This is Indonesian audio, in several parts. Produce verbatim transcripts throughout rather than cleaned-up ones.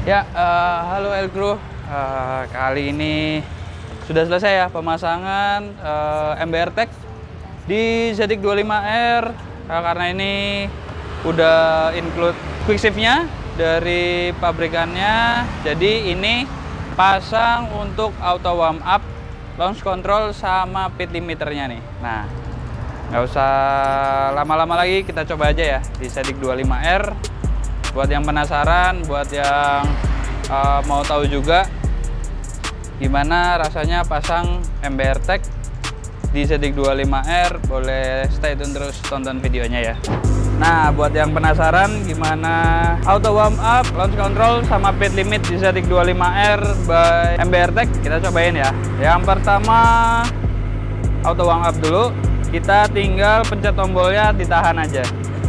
Ya, uh, halo Elcrew. Uh, kali ini sudah selesai ya pemasangan uh, M B R Tech di Zetik dua puluh lima R. Uh, karena ini udah include quick shift-nya dari pabrikannya. Jadi ini pasang untuk auto warm up, launch control sama pit limiternya nih. Nah, nggak usah lama-lama lagi, kita coba aja ya di Zetik dua puluh lima R. Buat yang penasaran, buat yang uh, mau tahu juga gimana rasanya pasang M B R Tech di Zetik dua puluh lima R, boleh stay tune terus tonton videonya ya. Nah, buat yang penasaran gimana auto warm up, launch control sama pit limit di Zetik dua puluh lima R by M B R Tech, kita cobain ya. Yang pertama auto warm up dulu, kita tinggal pencet tombolnya, ditahan aja.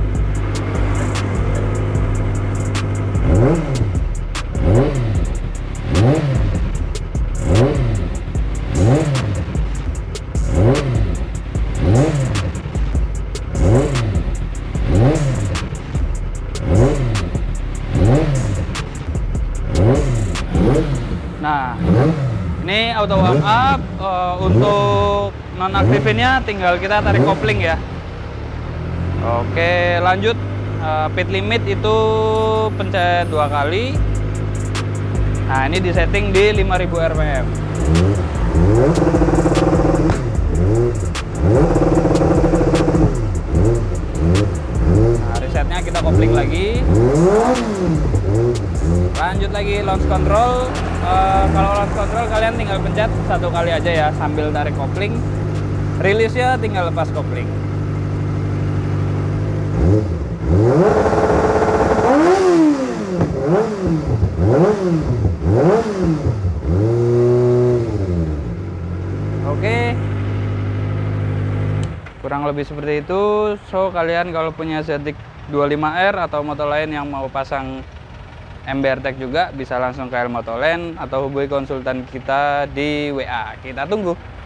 Nah, ini auto warm up. Uh, untuk nonaktifinnya tinggal kita tarik kopling ya. Oke, lanjut. Uh, pit limit itu pencet dua kali. Nah, ini disetting di lima ribu R P M. Nah, resetnya kita kopling lagi. Lanjut lagi launch control. Uh, kalau launch control kalian tinggal pencet satu kali aja ya sambil tarik kopling. Rilisnya tinggal lepas kopling. Oke, kurang lebih seperti itu. So kalian kalau punya Zetik dua puluh lima R atau motor lain yang mau pasang M B R Tech juga bisa langsung ke Elmotoland atau hubungi konsultan kita di W A. Kita tunggu.